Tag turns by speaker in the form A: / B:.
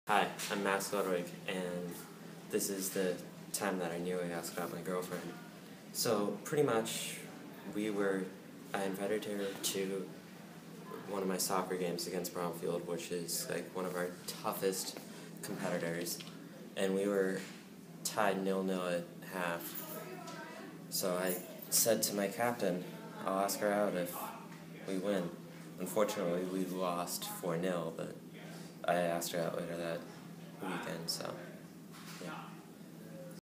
A: Hi, I'm Max Ludwig, and this is the time that I knew I asked out my girlfriend. So, pretty much, I invited her to one of my soccer games against Bromfield, which is like one of our toughest competitors, and we were tied 0-0 at half. So I said to my captain, I'll ask her out if we win. Unfortunately, we lost 4-0, but I asked her out later that weekend, so yeah.